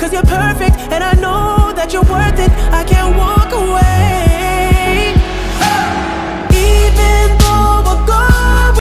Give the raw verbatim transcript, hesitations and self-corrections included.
cause you're perfect, and I know that you're worth it. I